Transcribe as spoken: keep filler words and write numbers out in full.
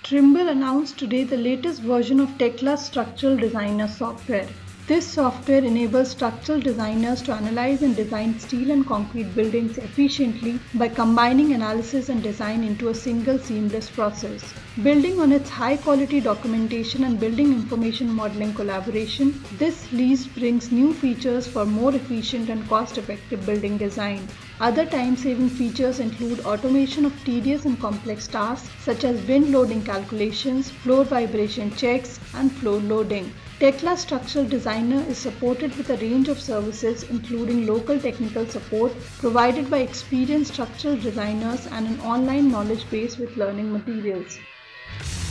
Trimble announced today the latest version of Tekla Structural Designer software. This software enables structural designers to analyze and design steel and concrete buildings efficiently by combining analysis and design into a single seamless process. Building on its high-quality documentation and building information modeling collaboration, this release brings new features for more efficient and cost-effective building design. Other time-saving features include automation of tedious and complex tasks such as wind loading calculations, floor vibration checks, and floor loading. Tekla Structural Designer is supported with a range of services including local technical support provided by experienced structural designers and an online knowledge base with learning materials.